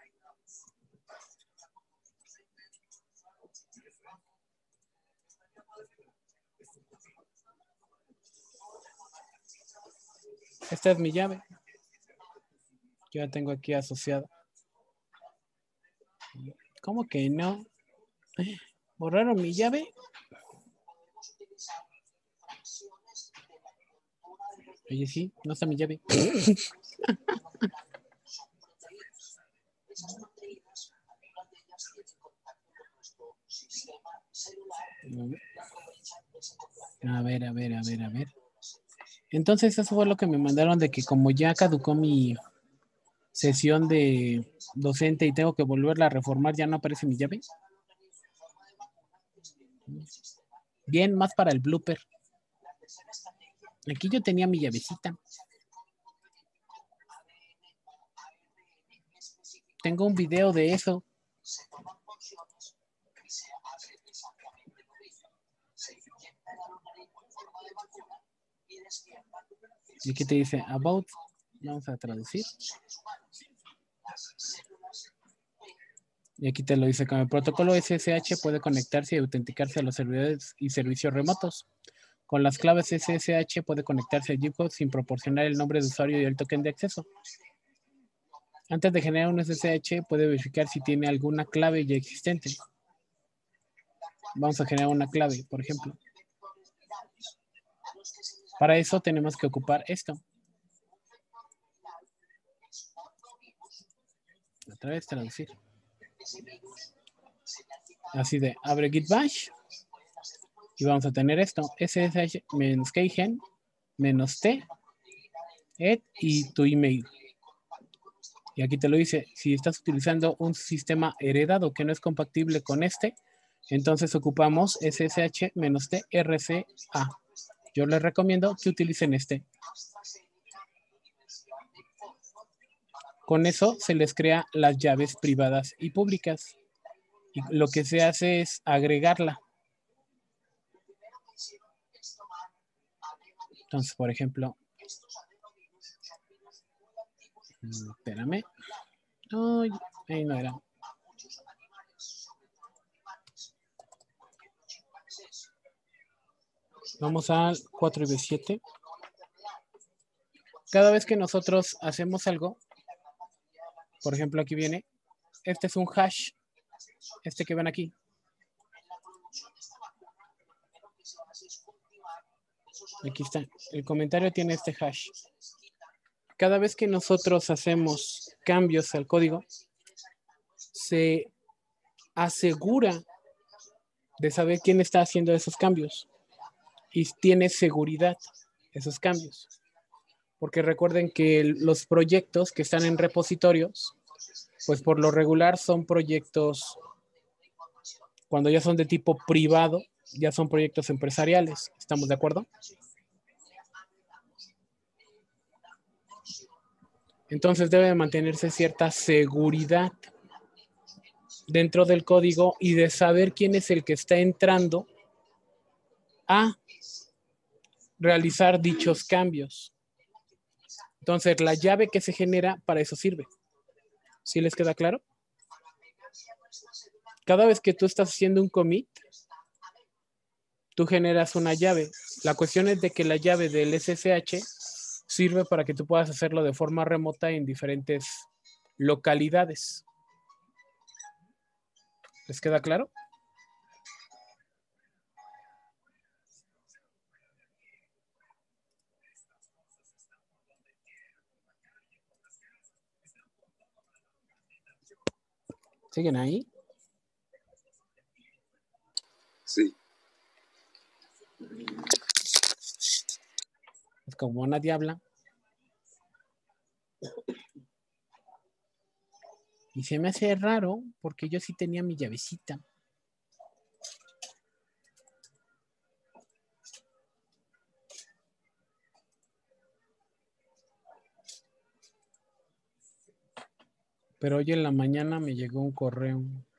[SPEAKER 1] Esta es mi llave. Yo la tengo aquí asociada. ¿Cómo que no? ¿Borraron mi llave? Oye, sí, no está mi llave. A ver. Entonces eso fue lo que me mandaron de que como ya caducó mi sesión de docente y tengo que volverla a reformar, ya no aparece mi llave. Bien, más para el blooper. Aquí yo tenía mi llavecita. Tengo un video de eso. Y aquí te dice about. Vamos a traducir. Y aquí te lo dice, con el protocolo SSH puede conectarse y autenticarse a los servidores y servicios remotos. Con las claves SSH puede conectarse a GitHub sin proporcionar el nombre de usuario y el token de acceso. Antes de generar un SSH puede verificar si tiene alguna clave ya existente. Vamos a generar una clave, por ejemplo. Para eso tenemos que ocupar esto. Otra vez traducir. Así de, abre Git Bash. Y vamos a tener esto, SSH menos keygen menos T, ed y tu email. Y aquí te lo dice, si estás utilizando un sistema heredado que no es compatible con este, entonces ocupamos SSH menos T RCA. Yo les recomiendo que utilicen este. Con eso se les crea las llaves privadas y públicas. Y lo que se hace es agregarla. Entonces, por ejemplo, espérame. Ay, ahí no era. Vamos al 4v7. Cada vez que nosotros hacemos algo, por ejemplo, aquí viene, este es un hash, este que ven aquí. Aquí está, el comentario tiene este hash. Cada vez que nosotros hacemos cambios al código, se asegura de saber quién está haciendo esos cambios y tiene seguridad esos cambios. Porque recuerden que los proyectos que están en repositorios, pues por lo regular son proyectos, cuando ya son de tipo privado, ya son proyectos empresariales. ¿Estamos de acuerdo? Entonces debe mantenerse cierta seguridad dentro del código y de saber quién es el que está entrando a realizar dichos cambios. Entonces, la llave que se genera para eso sirve. ¿Sí les queda claro? Cada vez que tú estás haciendo un commit, tú generas una llave. La cuestión es de que la llave del SSH sirve para que tú puedas hacerlo de forma remota en diferentes localidades. ¿Les queda claro? ¿Siguen ahí?
[SPEAKER 7] Sí.
[SPEAKER 1] Es como nadie habla. Y se me hace raro porque yo sí tenía mi llavecita. Pero hoy en la mañana me llegó un correo.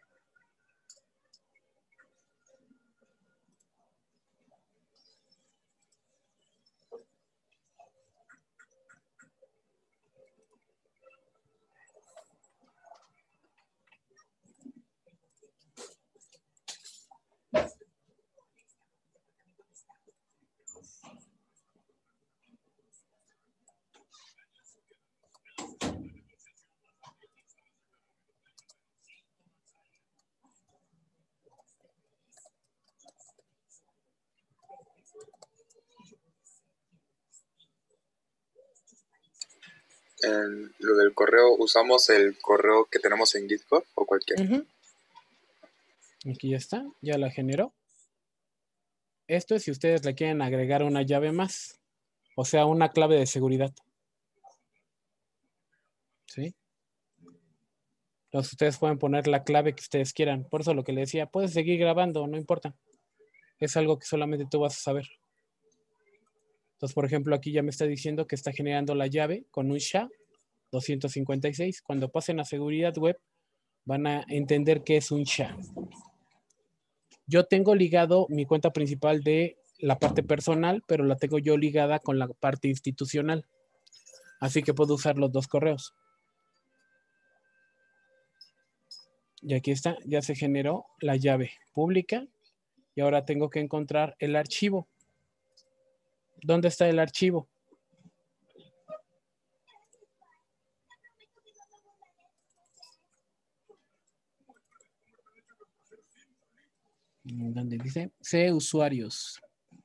[SPEAKER 7] En lo del correo, ¿usamos el correo que tenemos en GitHub o cualquiera?
[SPEAKER 1] Aquí ya está, ya la generó. Esto es si ustedes le quieren agregar una llave más, o sea, una clave de seguridad. ¿Sí? Entonces ustedes pueden poner la clave que ustedes quieran. Por eso lo que le decía, puedes seguir grabando, no importa. Es algo que solamente tú vas a saber. Entonces, por ejemplo, aquí ya me está diciendo que está generando la llave con un SHA-256. Cuando pasen a seguridad web, van a entender qué es un SHA. Yo tengo ligado mi cuenta principal de la parte personal, pero la tengo yo ligada con la parte institucional. Así que puedo usar los dos correos. Y aquí está, ya se generó la llave pública. Y ahora tengo que encontrar el archivo. ¿Dónde está el archivo? ¿Dónde dice? C usuarios.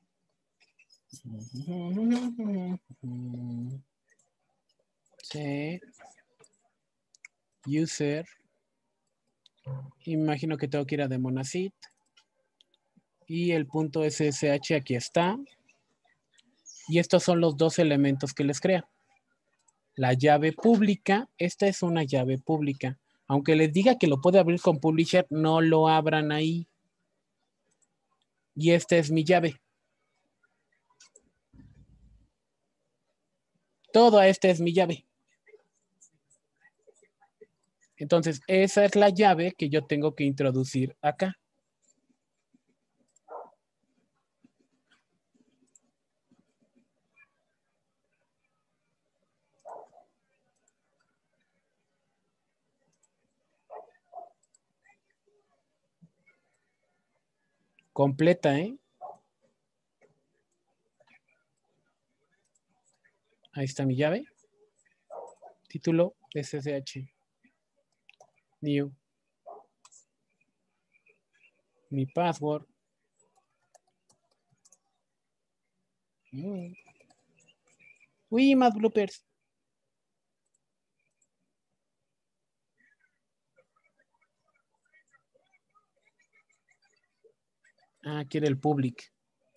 [SPEAKER 1] C user. Imagino que tengo que ir a Demonacid. Y el punto SSH aquí está. Y estos son los dos elementos que les crea. La llave pública, esta es una llave pública. Aunque les diga que lo puede abrir con Publisher, no lo abran ahí. Y esta es mi llave. Toda esta es mi llave. Entonces, esa es la llave que yo tengo que introducir acá. Completa, ¿eh? Ahí está mi llave. Título SSH. New. Mi password. Uy, más bloopers. Ah, quiere el public.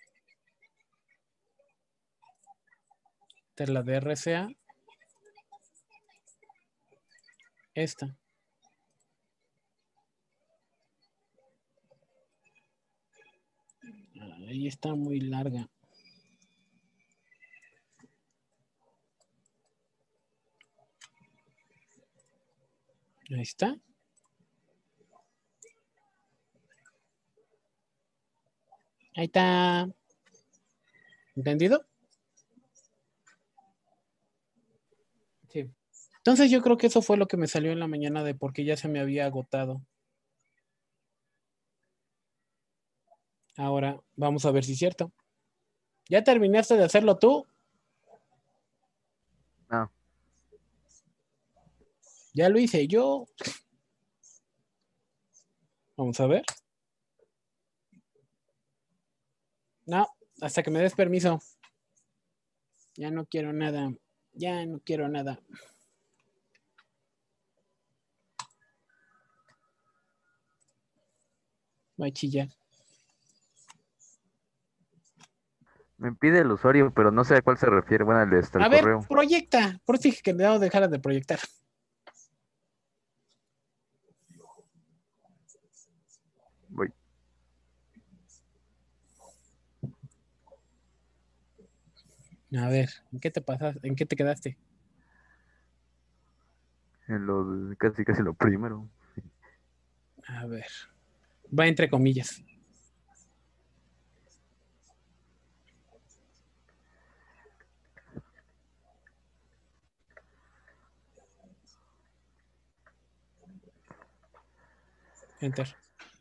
[SPEAKER 1] Esta es la de RCA. Esta. Ahí está muy larga. Ahí está. Ahí está. ¿Entendido? Sí. Entonces yo creo que eso fue lo que me salió en la mañana de por qué ya se me había agotado. Ahora vamos a ver si es cierto. ¿Ya terminaste de hacerlo tú?
[SPEAKER 4] No.
[SPEAKER 1] Ya lo hice yo. Vamos a ver. No, hasta que me des permiso. Ya no quiero nada. Ya no quiero nada. Voy a chillar.
[SPEAKER 4] Me pide el usuario, pero no sé a cuál se refiere. Bueno, el
[SPEAKER 1] A ver,
[SPEAKER 4] correo.
[SPEAKER 1] proyecta. Por eso dije que no dejaras de proyectar.
[SPEAKER 4] Voy.
[SPEAKER 1] A ver, ¿en qué te pasas? ¿En qué te quedaste?
[SPEAKER 4] En lo, casi lo primero.
[SPEAKER 1] A ver. Va entre comillas. Enter.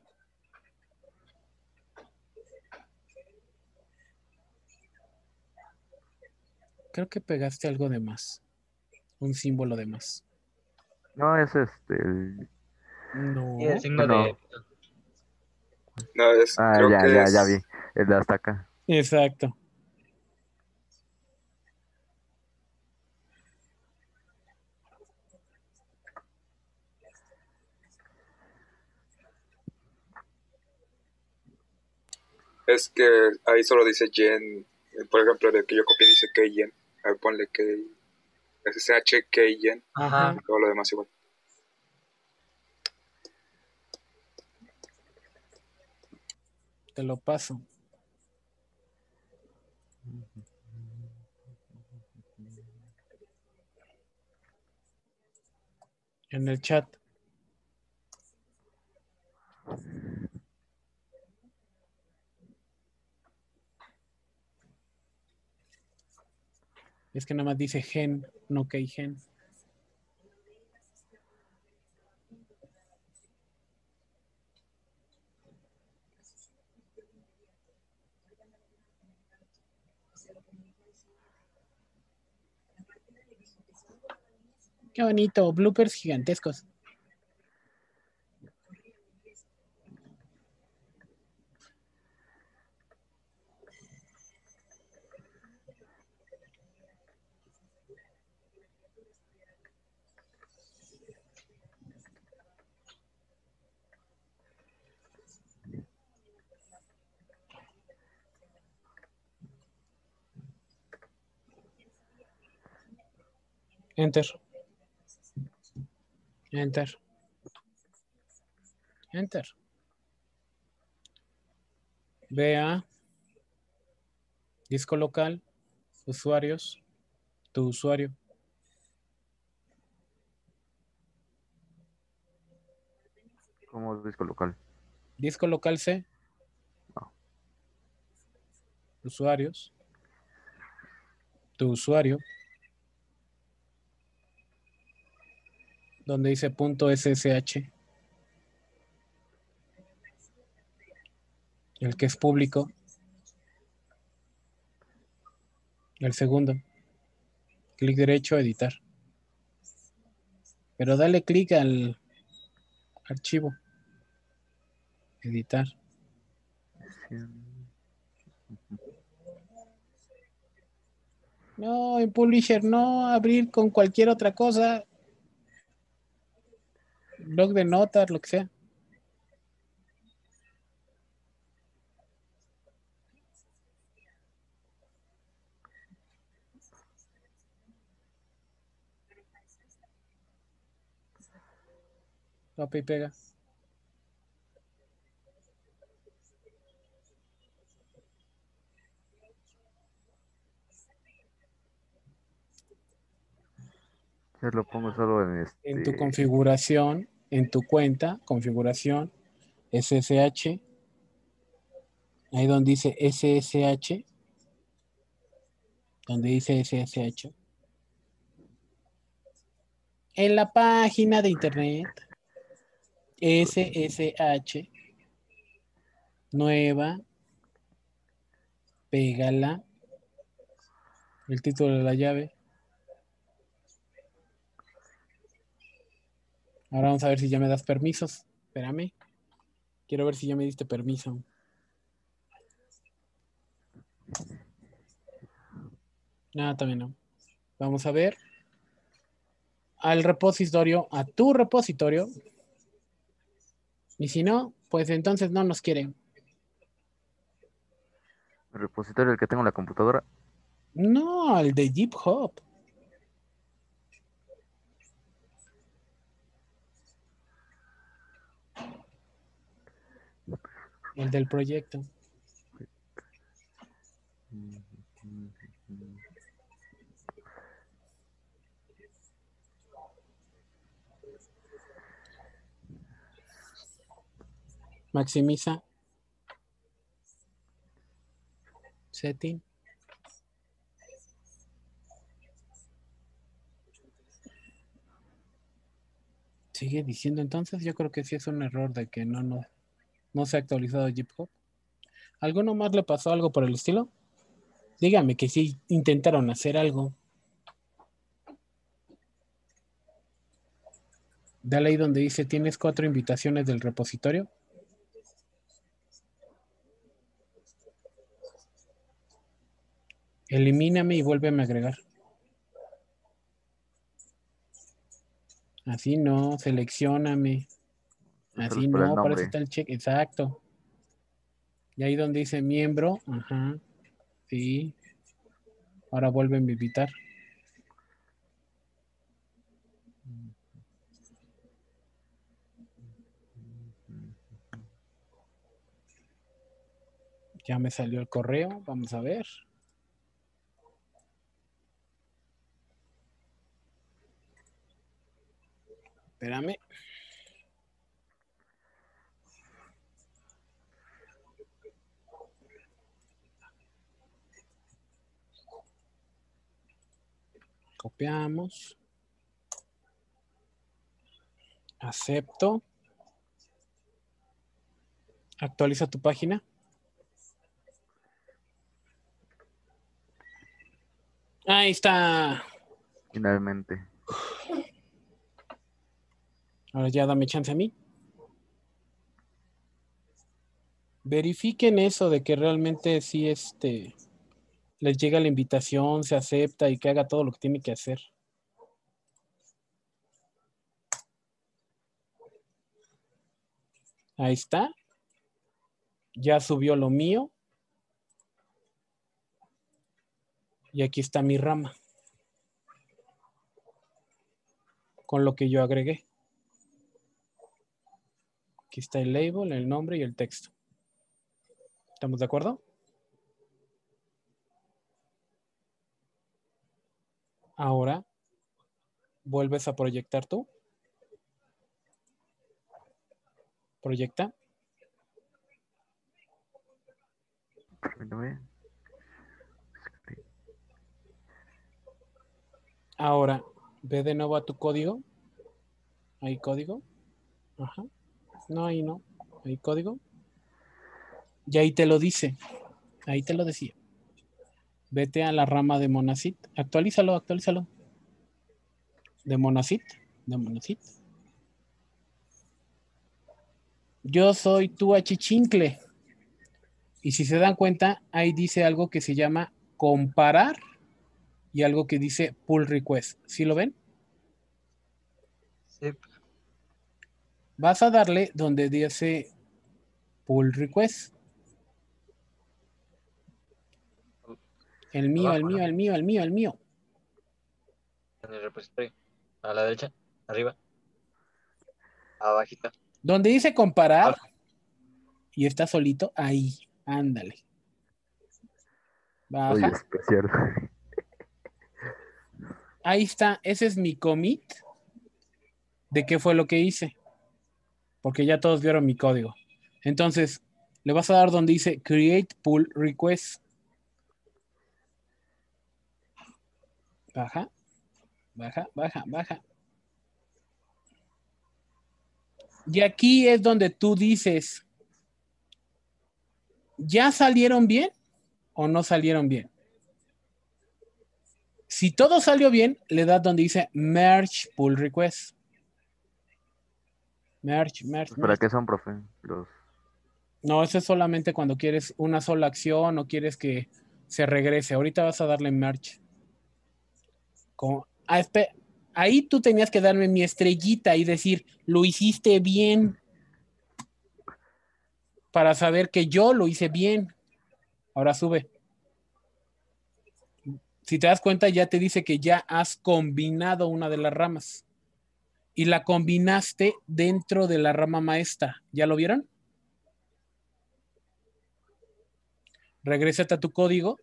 [SPEAKER 1] Creo que pegaste algo de más. Un símbolo de más.
[SPEAKER 4] No, es
[SPEAKER 1] No.
[SPEAKER 2] Sí, el signo
[SPEAKER 4] Bueno.
[SPEAKER 2] de...
[SPEAKER 7] No, creo que
[SPEAKER 4] Ya vi. El de hasta acá.
[SPEAKER 1] Exacto.
[SPEAKER 7] es que ahí solo dice yen. Por ejemplo, el que yo copié dice Keiyen. Ahí ponle que SSH Keiyen.
[SPEAKER 2] Ajá.
[SPEAKER 7] Todo lo demás igual.
[SPEAKER 1] Te lo paso. En el chat. Es que nada más dice gen, no Keigen. Qué bonito, bloopers gigantescos. Enter. Enter. Enter. Vea. Disco local. Usuarios. Tu usuario.
[SPEAKER 4] ¿Cómo disco local?
[SPEAKER 1] Disco local C.
[SPEAKER 4] No.
[SPEAKER 1] Usuarios. Tu usuario. Donde dice .ssh. El que es público. El segundo. Clic derecho, editar. Pero dale clic al archivo. Editar. No, en Publisher no, abrir con cualquier otra cosa. Blog de notas, lo que sea. Copia y pega.
[SPEAKER 4] Ya lo pongo solo
[SPEAKER 1] En tu configuración, en tu cuenta, configuración, SSH. Ahí donde dice SSH. Donde dice SSH. En la página de internet. SSH. Nueva. Pégala. El título de la llave. Ahora vamos a ver si ya me das permisos. Espérame. Quiero ver si ya me diste permiso. No, también no. Vamos a ver. Al repositorio, a tu repositorio. Y si no, pues entonces no nos quieren.
[SPEAKER 4] el repositorio del que tengo en la computadora.
[SPEAKER 1] No, al de GitHub. El del proyecto. Maximiza. Setting. Sigue diciendo entonces, yo creo que sí es un error de que no se ha actualizado GitHub. ¿Alguno más le pasó algo por el estilo? Dígame que sí intentaron hacer algo. Dale ahí donde dice, ¿tienes 4 invitaciones del repositorio? Elimíname y vuélveme a agregar. Así no, seleccióname. Así
[SPEAKER 4] Por el
[SPEAKER 1] no, para eso
[SPEAKER 4] nombre.
[SPEAKER 1] está el check, exacto. Y ahí donde dice miembro, ajá, sí. Ahora vuelven a invitar. Ya me salió el correo, vamos a ver. Espérame. Copiamos. Acepto. Actualiza tu página. Ahí está.
[SPEAKER 4] Finalmente.
[SPEAKER 1] Ahora ya dame chance a mí. Verifiquen eso de que realmente sí les llega la invitación, se acepta y que haga todo lo que tiene que hacer. Ahí está. Ya subió lo mío. Y aquí está mi rama. con lo que yo agregué. Aquí está el label, el nombre y el texto. ¿Estamos de acuerdo? Ahora, vuelves a proyectar tú. Proyecta.
[SPEAKER 4] Permítame.
[SPEAKER 1] Ahora, ve de nuevo a tu código. ¿Hay código? Ajá. No, ahí no. ¿Hay código? Y ahí te lo dice. Ahí te lo decía. Vete a la rama de Monacit. Actualízalo, actualízalo. De Monacit. De Monacit. Yo soy tu achichincle. Y si se dan cuenta, ahí dice algo que se llama comparar y algo que dice pull request. ¿Sí lo ven?
[SPEAKER 2] Sí.
[SPEAKER 1] Vas a darle donde dice pull request. El mío,
[SPEAKER 2] Abajo,
[SPEAKER 1] el mío,
[SPEAKER 2] ¿no?
[SPEAKER 1] el mío, el mío, el mío.
[SPEAKER 2] En el repositorio. A la derecha, arriba. Abajito.
[SPEAKER 1] Donde dice comparar
[SPEAKER 2] Abajo.
[SPEAKER 1] y está solito, ahí. Ándale.
[SPEAKER 4] Soy
[SPEAKER 1] Baja.
[SPEAKER 4] especial.
[SPEAKER 1] Ahí está. Ese es mi commit de qué fue lo que hice. Porque ya todos vieron mi código. Entonces, le vas a dar donde dice create pull request. Baja. Baja, baja, baja. Y aquí es donde tú dices, ¿ya salieron bien o no salieron bien? Si todo salió bien, le das donde dice merge pull request. Merge, merge,
[SPEAKER 4] Pues, ¿para
[SPEAKER 1] merge.
[SPEAKER 4] qué son, profe? Los...
[SPEAKER 1] No, eso es solamente cuando quieres una sola acción o quieres que se regrese. Ahorita vas a darle merge. Ahí tú tenías que darme mi estrellita y decir, lo hiciste bien. Para saber que yo lo hice bien. Ahora sube. Si te das cuenta, ya te dice que ya has combinado una de las ramas. Y la combinaste dentro de la rama maestra. ¿Ya lo vieron? Regrésate a tu código.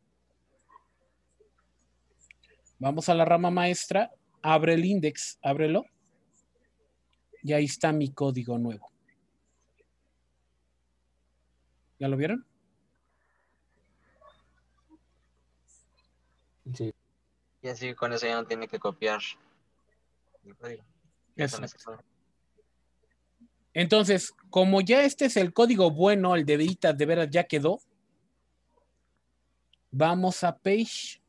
[SPEAKER 1] Vamos a la rama maestra. Abre el index. Ábrelo. Y ahí está mi código nuevo. ¿Ya lo vieron?
[SPEAKER 3] Sí.
[SPEAKER 2] Y así con eso ya no tiene que copiar el código. Ya está en ese
[SPEAKER 1] Exacto.
[SPEAKER 2] código.
[SPEAKER 1] Entonces, como ya este es el código bueno, el de veritas de veras ya quedó, vamos a page.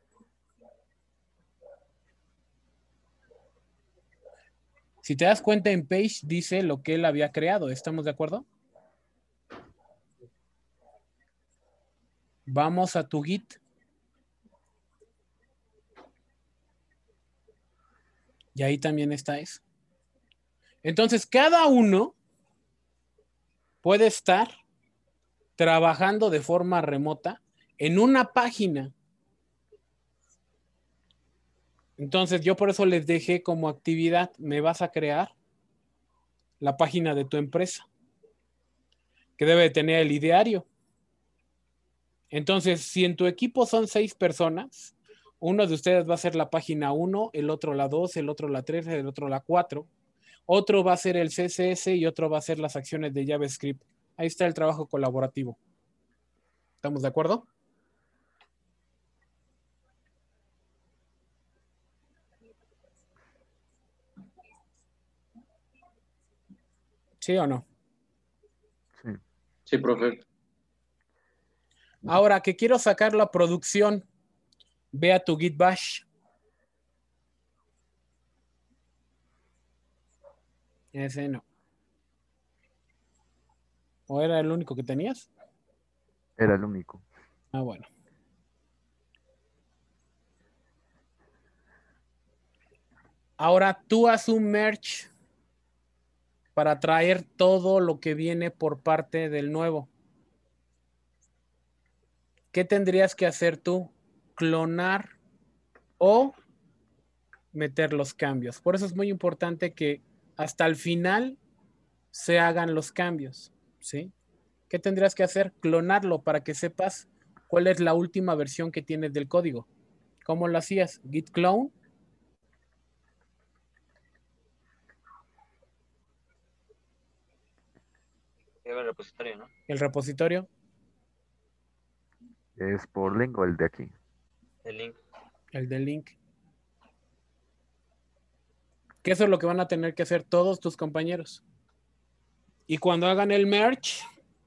[SPEAKER 1] Si te das cuenta, en page dice lo que él había creado. ¿Estamos de acuerdo? Vamos a tu Git. Y ahí también está eso. Entonces, cada uno puede estar trabajando de forma remota en una página. Entonces, yo por eso les dejé como actividad, me vas a crear la página de tu empresa, que debe de tener el ideario. Entonces, si en tu equipo son 6 personas, uno de ustedes va a ser la página 1, el otro la 2, el otro la 3, el otro la 4. Otro va a ser el CSS y otro va a ser las acciones de JavaScript. Ahí está el trabajo colaborativo. ¿Estamos de acuerdo? ¿Sí o no?
[SPEAKER 4] Sí.
[SPEAKER 6] Sí, profe.
[SPEAKER 1] Ahora que quiero sacar la producción, ve a tu Git Bash. Ese no. ¿O era el único que tenías?
[SPEAKER 4] Era el único.
[SPEAKER 1] Ah, bueno. Ahora tú haz un merge para traer todo lo que viene por parte del nuevo. ¿Qué tendrías que hacer tú? Clonar o meter los cambios. Por eso es muy importante que hasta el final se hagan los cambios, ¿sí? ¿Qué tendrías que hacer? Clonarlo para que sepas cuál es la última versión que tienes del código. ¿Cómo lo hacías? Git clone.
[SPEAKER 2] Lleva el repositorio, ¿no?
[SPEAKER 1] El repositorio.
[SPEAKER 4] ¿Es por link o el de aquí?
[SPEAKER 2] El link.
[SPEAKER 1] El del link. Que eso es lo que van a tener que hacer todos tus compañeros. Y cuando hagan el merge,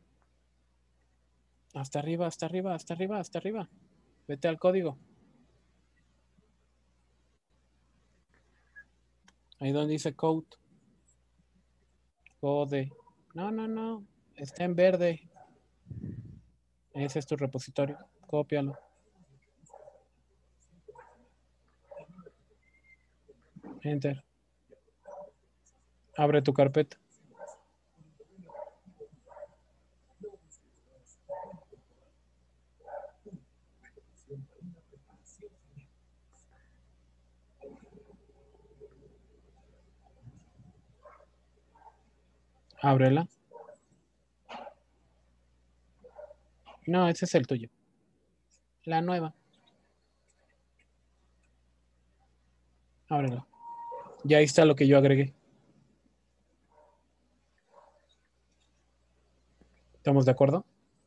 [SPEAKER 1] hasta arriba, hasta arriba, hasta arriba, hasta arriba. Vete al código. Ahí donde dice code. Code. No, no, no. Está en verde. Ese es tu repositorio. Cópialo. Enter. Abre tu carpeta. Ábrela. No, ese es el tuyo. La nueva. Ábrela. Ya ahí está lo que yo agregué. ¿Estamos de acuerdo?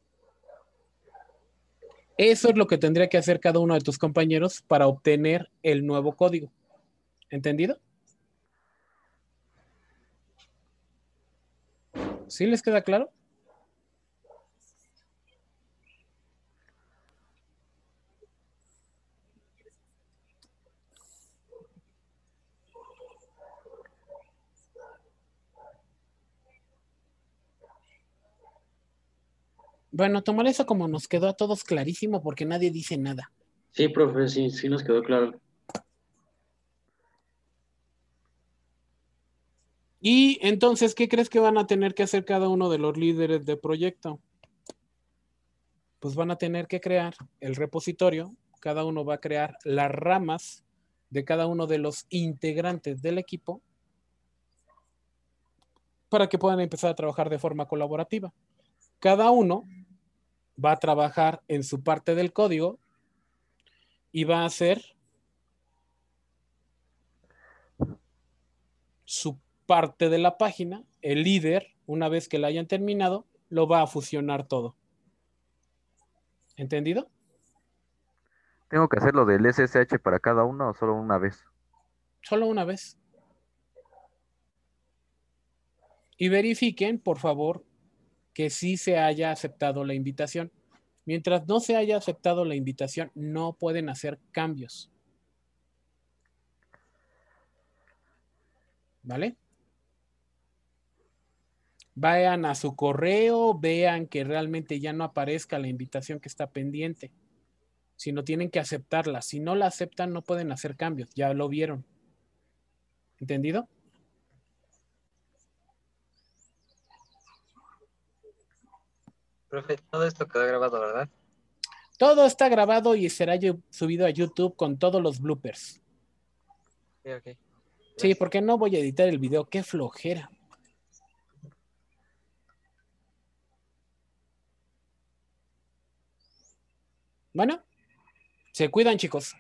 [SPEAKER 1] Eso es lo que tendría que hacer cada uno de tus compañeros para obtener el nuevo código. ¿Entendido? ¿Sí les queda claro? Bueno, tomar eso como nos quedó a todos clarísimo porque nadie dice nada.
[SPEAKER 8] Sí, profe, sí, sí nos quedó claro.
[SPEAKER 1] Y entonces, ¿qué crees que van a tener que hacer cada uno de los líderes de proyecto? Pues van a tener que crear el repositorio, cada uno va a crear las ramas de cada uno de los integrantes del equipo para que puedan empezar a trabajar de forma colaborativa. Cada uno va a trabajar en su parte del código y va a hacer su parte de la página. El líder, una vez que la hayan terminado, lo va a fusionar todo. ¿Entendido?
[SPEAKER 4] ¿Tengo que hacer lo del SSH para cada uno o solo una vez?
[SPEAKER 1] Solo una vez. Y verifiquen, por favor, que sí se haya aceptado la invitación. Mientras no se haya aceptado la invitación, no pueden hacer cambios. ¿Vale? Vayan a su correo, vean que realmente ya no aparezca la invitación que está pendiente. Si no, tienen que aceptarla. Si no la aceptan, no pueden hacer cambios. Ya lo vieron. ¿Entendido?
[SPEAKER 2] Profe, todo esto quedó grabado, ¿verdad?
[SPEAKER 1] Todo está grabado y será subido a YouTube con todos los bloopers.
[SPEAKER 2] Sí, ok.
[SPEAKER 1] Sí, porque no voy a editar el video. Qué flojera. Bueno, se cuidan, chicos.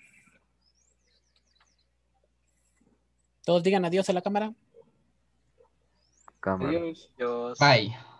[SPEAKER 1] Todos digan adiós a la cámara.
[SPEAKER 4] Cámara.
[SPEAKER 6] Adiós.
[SPEAKER 2] Dios.
[SPEAKER 5] Bye.